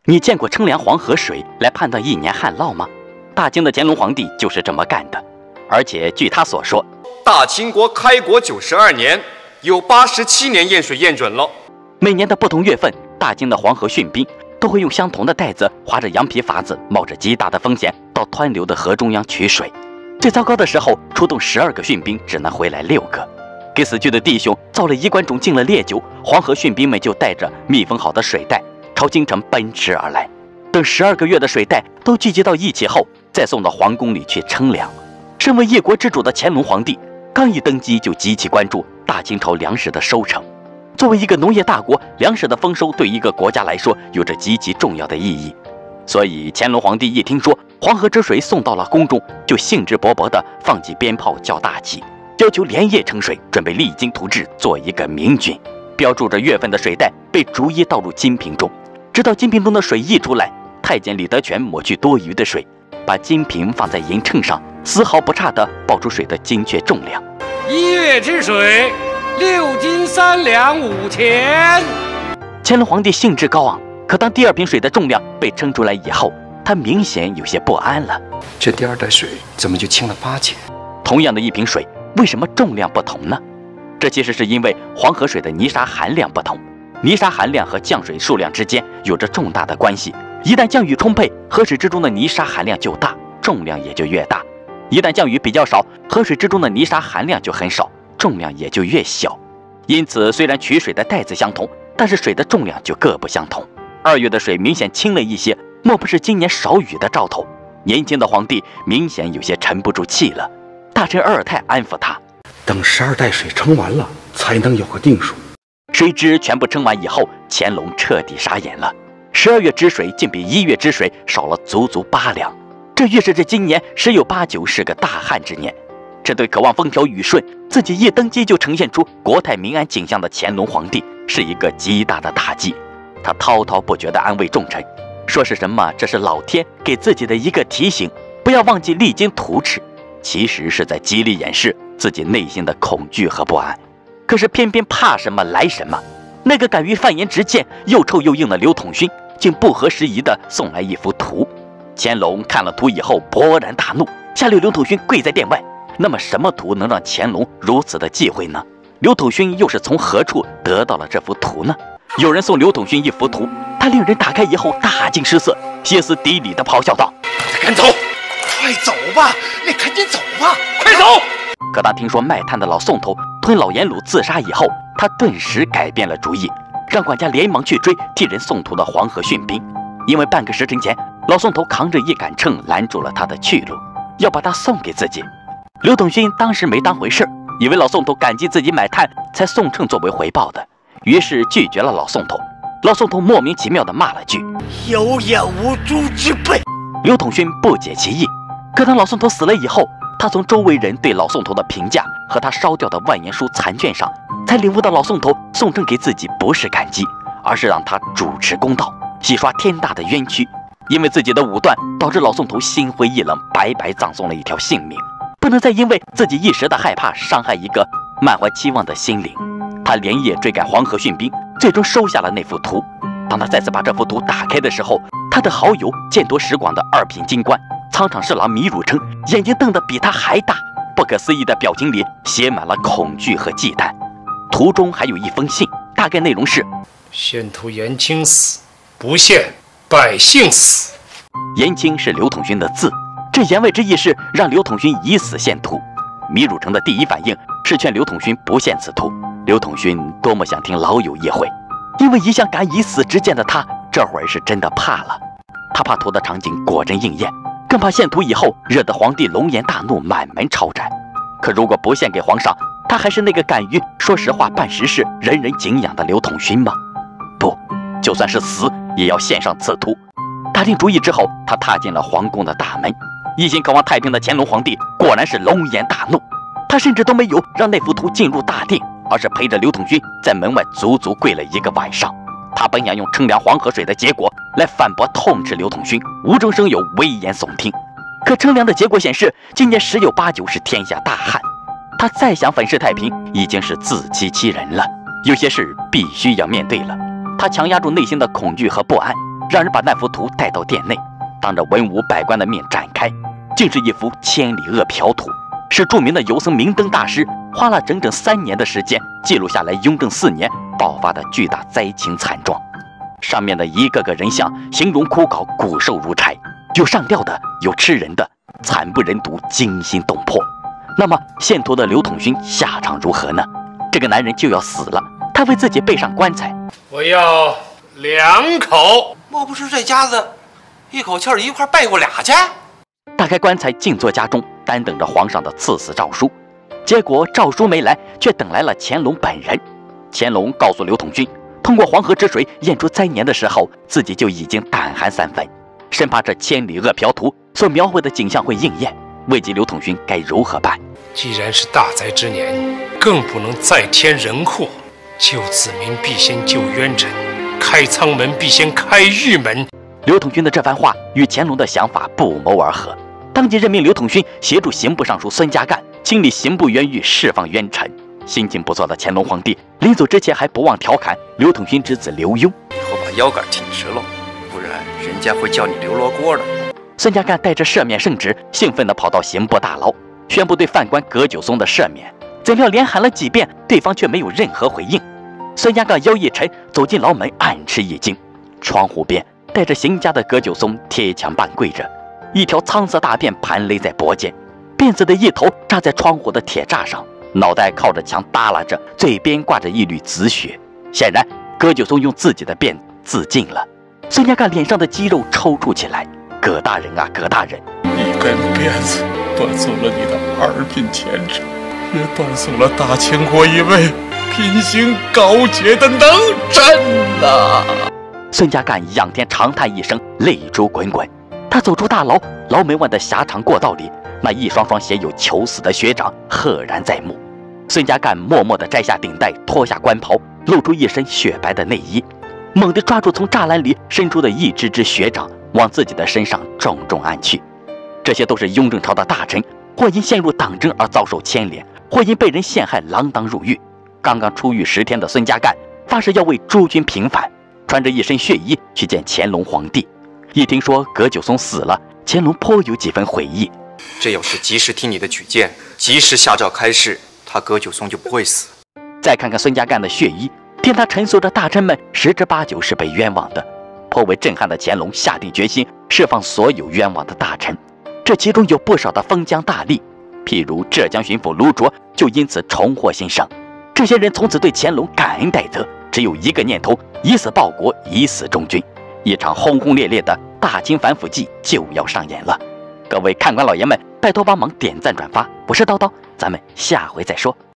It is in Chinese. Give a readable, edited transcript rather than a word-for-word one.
你见过称量黄河水来判断一年旱涝吗？大清的乾隆皇帝就是这么干的。而且据他所说， 大清国开国92年，有87年验水验准了。 每年的不同月份，大清的黄河训兵都会用相同的袋子，划着羊皮筏子，冒着极大的风险到湍流的河中央取水。最糟糕的时候，出动12个训兵，只能回来6个。给死去的弟兄造了衣冠冢，敬了烈酒，黄河训兵们就带着密封好的水袋朝京城奔驰而来。等12个月的水袋都聚集到一起后，再送到皇宫里去称量。身为一国之主的乾隆皇帝，刚一登基就极其关注大清朝粮食的收成。作为一个农业大国，粮食的丰收对一个国家来说有着极其重要的意义。所以乾隆皇帝一听说黄河之水送到了宫中，就兴致勃勃地放起鞭炮叫大旗，要求连夜称水，准备励精图治，做一个明君。标注着月份的水袋被逐一倒入金瓶中，直到金瓶中的水溢出来，太监李德全抹去多余的水，把金瓶放在银秤上，丝毫不差地报出水的精确重量。 1月之水6斤3两5钱。 乾隆皇帝兴致高昂，可当第2瓶水的重量被称出来以后，他明显有些不安了。 这第2袋水怎么就轻了8钱？ 同样的一瓶水，为什么重量不同呢？这其实是因为黄河水的泥沙含量不同，泥沙含量和降水数量之间有着重大的关系。一旦降雨充沛，河水之中的泥沙含量就大，重量也就越大；一旦降雨比较少，河水之中的泥沙含量就很少，重量也就越小。因此，虽然取水的袋子相同，但是水的重量就各不相同。2月的水明显轻了一些，莫不是今年少雨的兆头？年轻的皇帝明显有些沉不住气了。大臣鄂尔泰安抚他， 等12袋水称完了，才能有个定数。 谁知全部称完以后，乾隆彻底傻眼了。12月之水竟比1月之水少了足足8两，这预示着今年十有八九是个大旱之年。这对渴望风调雨顺、自己一登基就呈现出国泰民安景象的乾隆皇帝是一个极大的打击。他滔滔不绝地安慰众臣，说是什么这是老天给自己的一个提醒，不要忘记励精图治，其实是在极力掩饰自己内心的恐惧和不安。可是偏偏怕什么来什么，那个敢于犯言直谏、又臭又硬的刘统勋竟不合时宜地送来一幅图。乾隆看了图以后勃然大怒，下令刘统勋跪在殿外。那么什么图能让乾隆如此的忌讳呢？刘统勋又是从何处得到了这幅图呢？有人送刘统勋一幅图，他令人打开以后大惊失色，歇斯底里地咆哮道：“ 赶走，快走吧，你赶紧走吧， 快走！” 可当听说卖炭的老宋头吞老盐卤自杀以后，他顿时改变了主意，让管家连忙去追替人送图的黄河训兵。因为半个时辰前，老宋头扛着一杆秤拦住了他的去路，要把他送给自己。刘统勋当时没当回事，以为老宋头感激自己买炭才送秤作为回报的，于是拒绝了老宋头。老宋头莫名其妙地骂了句：“ 有眼无珠之辈！” 刘统勋不解其意。可当老宋头死了以后，他从周围人对老宋头的评价和他烧掉的万言书残卷上，才领悟到老宋头送秤给自己不是感激，而是让他主持公道，洗刷天大的冤屈。因为自己的武断，导致老宋头心灰意冷，白白葬送了一条性命。不能再因为自己一时的害怕，伤害一个满怀期望的心灵。他连夜追赶黄河训兵，最终收下了那幅图。当他再次把这幅图打开的时候，他的好友见多识广的2品京官仓场侍郎米汝称眼睛瞪得比他还大，不可思议的表情里写满了恐惧和忌惮。图中还有一封信，大概内容是： 献图延庆死，不献百姓死。 延庆是刘统勋的字，这言外之意是让刘统勋以死献图。米汝称的第一反应是劝刘统勋不献此图。刘统勋多么想听老友议会，因为一向敢以死直谏的他，这会儿是真的怕了。他怕图的场景果真应验，更怕献图以后惹得皇帝龙颜大怒，满门抄斩。可如果不献给皇上，他还是那个敢于说实话办实事、人人敬仰的刘统勋吗？不，就算是死也要献上此图。打定主意之后，他踏进了皇宫的大门。一心渴望太平的乾隆皇帝果然是龙颜大怒，他甚至都没有让那幅图进入大殿，而是陪着刘统勋在门外足足跪了1个晚上。他本想用称量黄河水的结果来反驳痛斥刘统勋无中生有、危言耸听，可称量的结果显示，今年10有8九是天下大旱。他再想粉饰太平，已经是自欺欺人了。有些事必须要面对了。他强压住内心的恐惧和不安， 让人把那幅图带到殿内，当着文武百官的面展开，竟是一幅千里饿殍图，是著名的游僧明灯大师花了整整3年的时间记录下来雍正4年爆发的巨大灾情惨状。上面的一个个人像形容枯槁，骨瘦如柴，有上吊的，有吃人的，惨不忍睹，惊心动魄。那么献图的刘统勋下场如何呢？这个男人就要死了，他为自己背上棺材。 我要2口。 莫不是这家子一口气儿一块背过俩去？ 打开棺材，静坐家中，单等着皇上的赐死诏书。结果诏书没来，却等来了乾隆本人。乾隆告诉刘统勋，通过黄河之水验出灾年的时候，自己就已经胆寒3分，生怕这千里饿殍图所描绘的景象会应验，危及刘统勋该如何办？ 既然是大灾之年，更不能再添人祸。救子民必先救冤臣，开仓门必先开狱门。 刘统勋的这番话与乾隆的想法不谋而合，当即任命刘统勋协助刑部尚书孙家淦清理刑部冤狱，释放冤臣。心情不错的乾隆皇帝临走之前还不忘调侃刘统勋之子刘墉：“ 以后把腰杆挺直喽，不然人家会叫你刘罗锅的。” 孙家淦带着赦免圣旨，兴奋地跑到刑部大牢，宣布对犯官葛九松的赦免。怎料连喊了几遍，对方却没有任何回应。孙家淦腰一沉，走进牢门，暗吃一惊。窗户边带着刑枷的葛九松贴墙半跪着，一条苍色大辫盘勒在脖间，辫子的一头扎在窗户的铁栅上，脑袋靠着墙耷拉着，嘴边挂着一缕紫血。显然葛九松用自己的辫自尽了。孙家淦脸上的肌肉抽搐起来：“葛大人啊，葛大人， 一根鞭子断送了你的2品前程，也断送了大清国一位品行高洁的能臣呐！” 孙家淦仰天长叹一声，泪珠滚滚。他走出大牢，牢门外的狭长过道里，那一双双写有求死的学长赫然在目。孙家淦默默地摘下顶戴，脱下官袍，露出一身雪白的内衣，猛地抓住从栅栏里伸出的一只只学长，往自己的身上重重按去。这些都是雍正朝的大臣，或因陷入党争而遭受牵连，或因被人陷害锒铛入狱。刚刚出狱10天的孙家淦发誓要为诸君平反，穿着一身血衣去见乾隆皇帝。一听说葛九松死了，乾隆颇有几分悔意。 这要是及时听你的举荐，及时下诏开示，他葛九松就不会死。 再看看孙家淦的血衣，听他陈述着大臣们10之8九是被冤枉的，颇为震撼的乾隆下定决心释放所有冤枉的大臣。这其中有不少的封疆大吏，譬如浙江巡抚卢卓就因此重获新生。这些人从此对乾隆感恩戴德，只有一个念头：以死报国，以死忠君。一场轰轰烈烈的大清反腐记就要上演了。各位看官老爷们，拜托帮忙点赞转发。我是叨叨，咱们下回再说。